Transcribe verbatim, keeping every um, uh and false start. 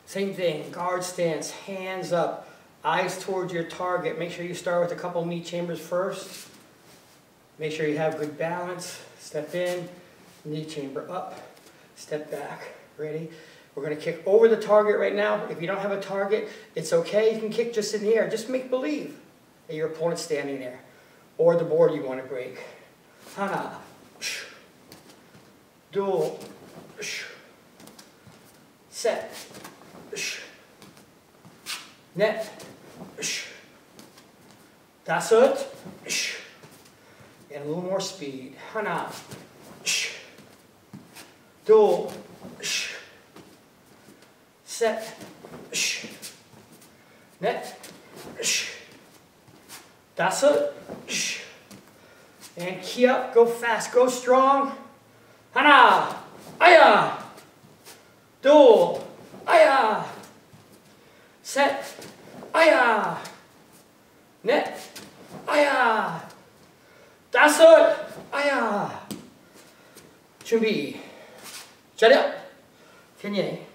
Same thing, guard stance, hands up, eyes towards your target. Make sure you start with a couple knee chambers first. Make sure you have good balance. Step in, knee chamber up, step back. Ready? We're going to kick over the target right now. If you don't have a target, it's okay. You can kick just in the air. Just make believe that your opponent's standing there or the board you want to break. Hana. Do. Set. Net. Dasut. And a little more speed. Hana. Do. Set. Net. Dasut. And key up. Go fast. Go strong. Hana. Aya. Do. Aya. Set. Aya. Net. Aya. 다섯. 아야. 준비. 자려. 편히 해.